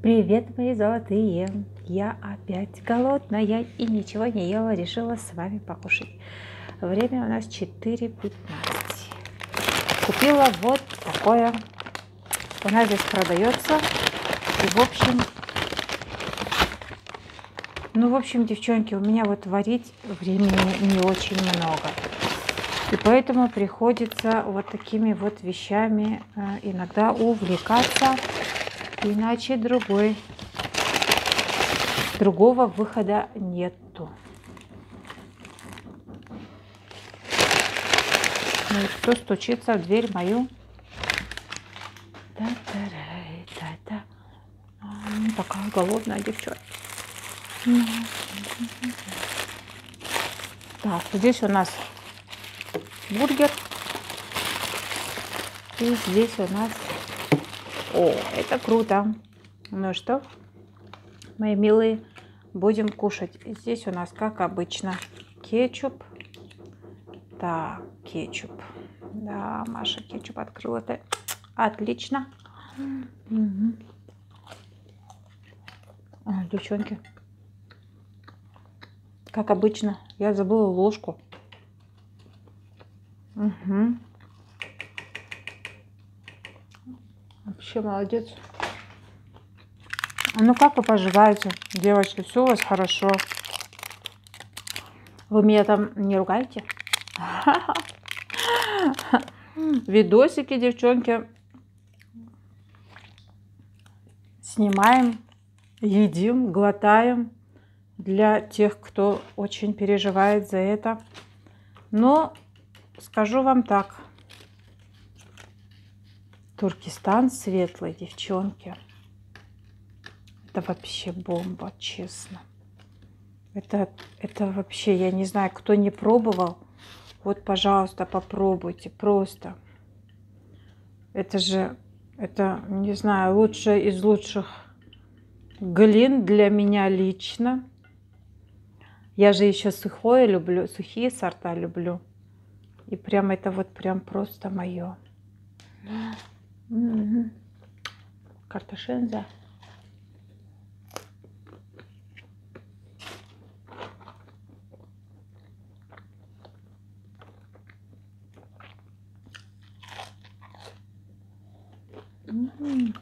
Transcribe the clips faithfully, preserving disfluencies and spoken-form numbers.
Привет, мои золотые! Я опять голодная и ничего не ела, решила с вами покушать. Время у нас четыре пятнадцать. Купила вот такое. У нас здесь продается. И в общем, ну в общем, девчонки, у меня вот варить времени не очень много. И поэтому приходится вот такими вот вещами иногда увлекаться. Иначе другой, другого выхода нету. Ну и кто стучится в дверь мою? Та-та-та-та-та. Такая голодная девчонка. Так, здесь у нас бургер. И здесь у нас... О, это круто. Ну что, мои милые, будем кушать. Здесь у нас, как обычно, кетчуп. Так, кетчуп. Да, Маша кетчуп открыла. Это отлично. Угу. А, девчонки, как обычно, я забыла ложку. Угу. Вообще молодец. Ну как вы поживаете, девочки? Все у вас хорошо? Вы меня там не ругаете? Видосики, девчонки, снимаем, едим, глотаем для тех, кто очень переживает за это. Но скажу вам так. Туркестан светлый, девчонки. Это вообще бомба, честно. Это, это вообще, я не знаю, кто не пробовал. Вот, пожалуйста, попробуйте. Просто. Это же, это, не знаю, лучшее из лучших глин для меня лично. Я же еще сухое люблю, сухие сорта люблю. И прям это вот прям просто мое. Угу. Картошенза. Угу.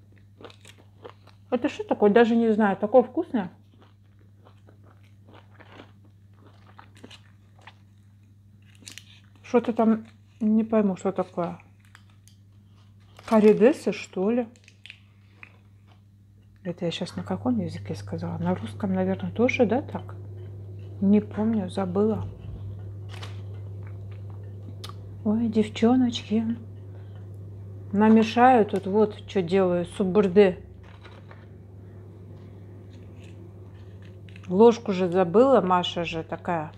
Это что такое? Даже не знаю. Такое вкусное. Что-то там, не пойму, что такое. Каридесы, что ли? Это я сейчас на каком языке сказала? На русском, наверное, тоже, да, так? Не помню, забыла. Ой, девчоночки. Намешаю тут, вот что делаю, суббурды. Ложку же забыла, Маша же такая.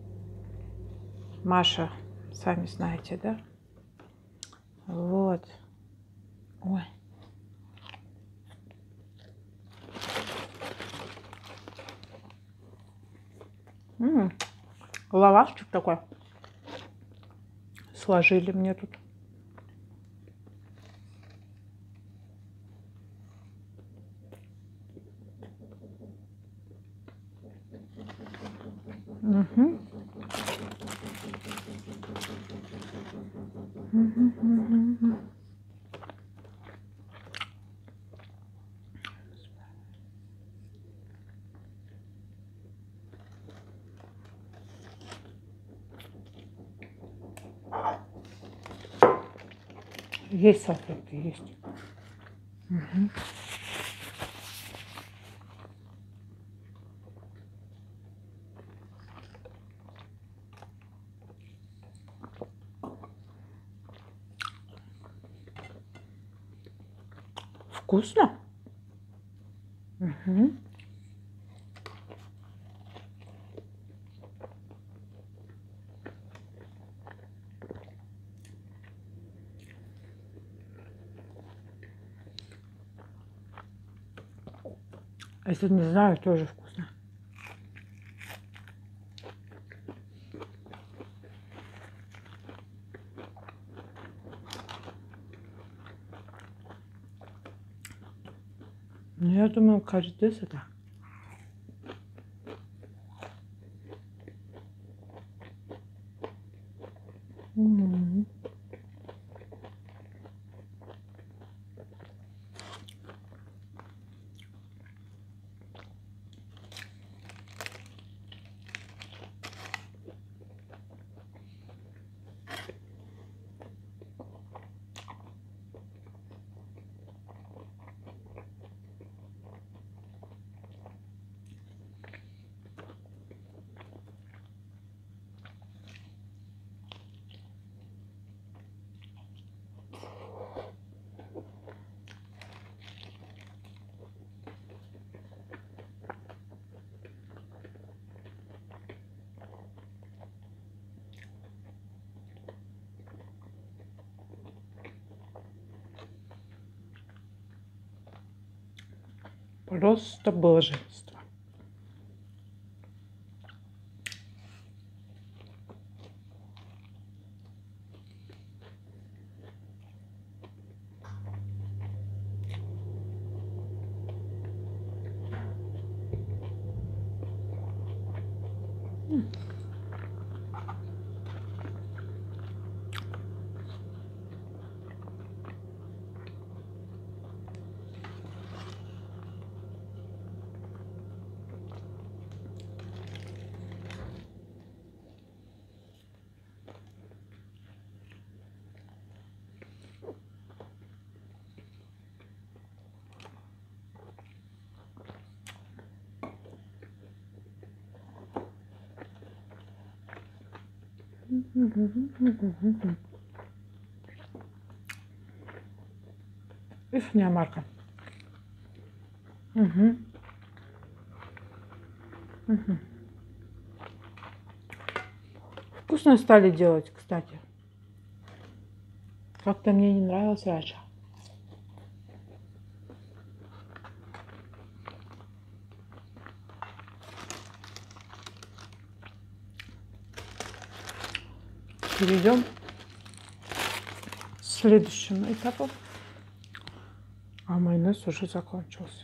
Маша, сами знаете, да? Вот. Ой. М-м, лавашчик такой. Сложили мне тут. Угу. Угу, угу, угу. Есть салфетки, есть. Угу. Вкусно? Угу. Это, не знаю, тоже вкусно. Ну, я думаю, каждый это. М-м-м. Просто блаженство. Ихняя марка. Угу. Угу. Вкусно стали делать, кстати. Как-то мне не нравилось раньше. Перейдем к следующему этапу. А майонез уже закончился.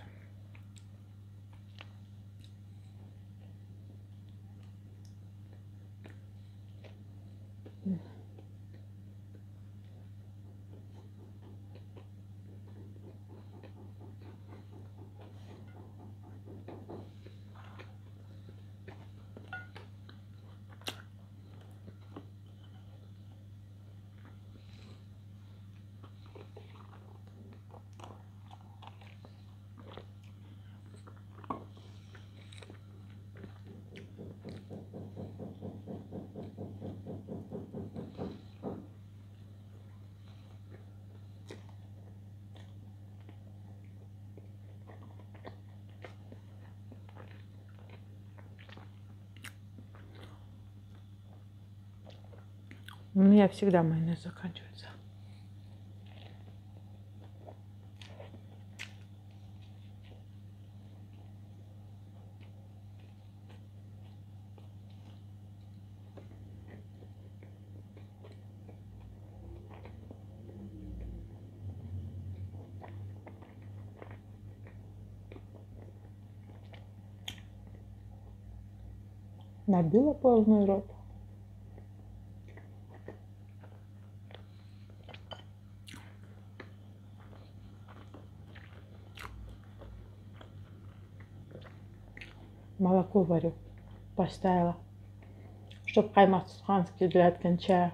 У меня всегда майонез заканчивается. Набила полный рот. Молоко варю. Поставила. Чтоб каймак суханский для чая.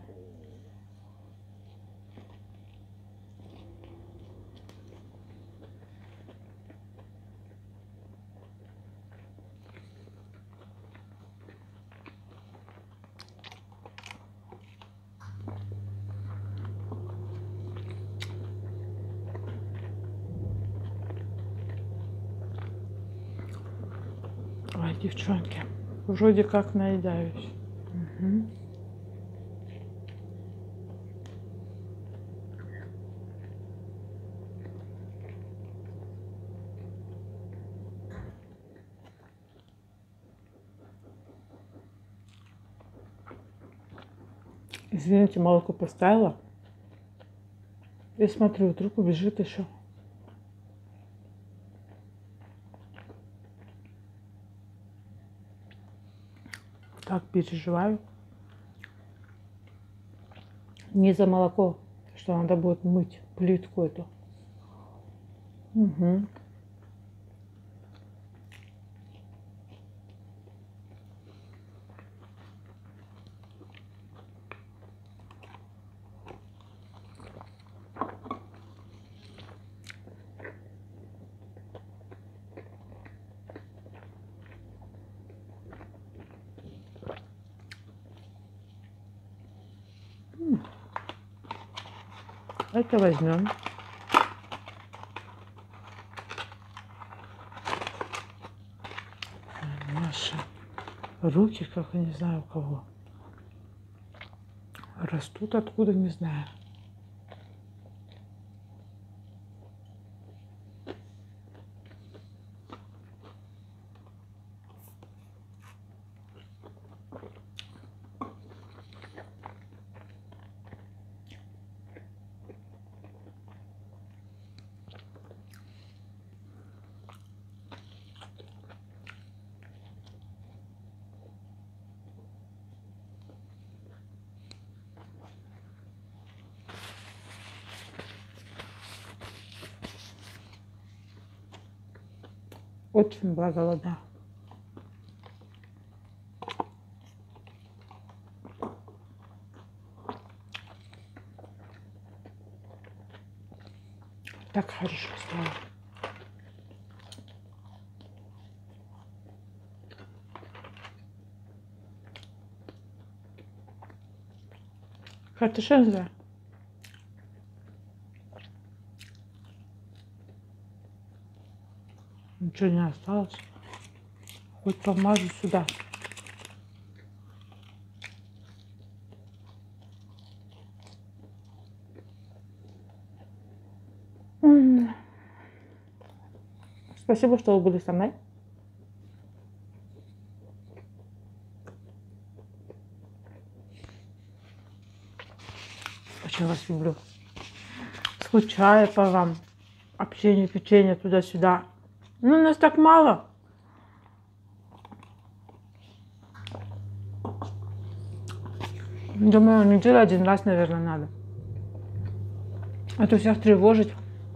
Ой, девчонки, вроде как наедаюсь. Угу. Извините, молоко поставила. И смотрю, вдруг убежит еще. так переживаю. Не за молоко, что надо будет мыть плитку эту. Угу. Это возьмем. Наши руки, как я не знаю у кого, растут откуда, не знаю. Очень была голодна. Так хорошо стало. Хартишенза. Ничего не осталось. Хоть помажу сюда. М-м. Спасибо, что вы были со мной. Очень вас люблю. Скучаю по вам. Общение, печенье туда-сюда. Ну, нас так мало. Думаю, неделю один раз, наверное, надо. А то всех тревожить.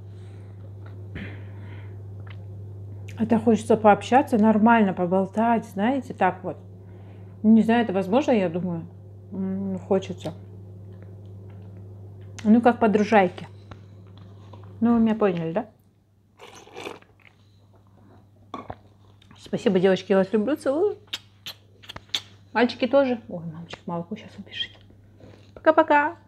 Это хочется пообщаться, нормально поболтать, знаете, так вот. Не знаю, это возможно, я думаю. Хочется. Ну, как подружайки. Ну, вы меня поняли, да? Спасибо, девочки, я вас люблю, целую. Мальчики тоже. Ой, мальчик молоко сейчас убежит. Пока-пока.